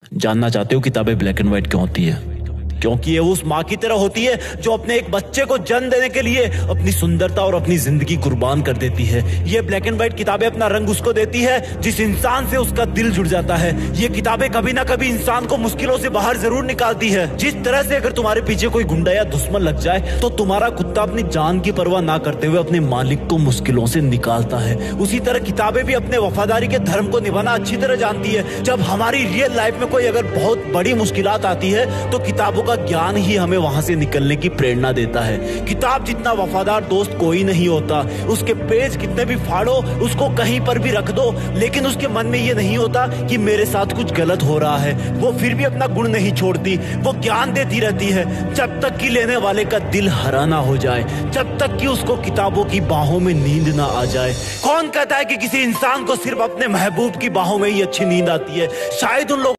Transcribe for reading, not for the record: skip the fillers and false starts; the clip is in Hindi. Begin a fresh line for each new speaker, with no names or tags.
जानना चाहते हो किताबें ब्लैक एंड व्हाइट क्यों होती है? क्योंकि ये उस माँ की तरह होती है जो अपने एक बच्चे को जन्म देने के लिए अपनी सुंदरता और अपनी जिंदगी कुर्बान कर देती है। ये ब्लैक एंड व्हाइट किताबें अपना रंग उसको देती है जिस इंसान से उसका दिल जुड़ जाता है। ये किताबें कभी ना कभी इंसान को मुश्किलों से बाहर जरूर निकालती है। जिस तरह से अगर तुम्हारे पीछे कोई गुंडा या दुश्मन लग जाए तो तुम्हारा कुत्ता अपनी जान की परवाह ना करते हुए अपने मालिक को मुश्किलों से निकालता है, उसी तरह किताबें भी अपने वफादारी के धर्म को निभाना अच्छी तरह जानती है। जब हमारी रियल लाइफ में कोई अगर बहुत बड़ी मुश्किलात आती है तो किताबों का ज्ञान ही हमें वहां से निकलने की प्रेरणा देता है। किताब जितना वफादार दोस्त कोई नहीं होता। उसके पेज कितने भी फाड़ो, उसको कहीं पर भी रख दो, लेकिन उसके मन में ये नहीं होता कि मेरे साथ कुछ गलत हो रहा है। वो फिर भी अपना गुण नहीं छोड़ती, वो ज्ञान देती रहती है जब तक कि लेने वाले का दिल हरा ना हो जाए, जब तक कि उसको किताबों की बाहों में नींद ना आ जाए। कौन कहता है कि किसी इंसान को सिर्फ अपने महबूब की बाहों में ही अच्छी नींद आती है? शायद उन लोग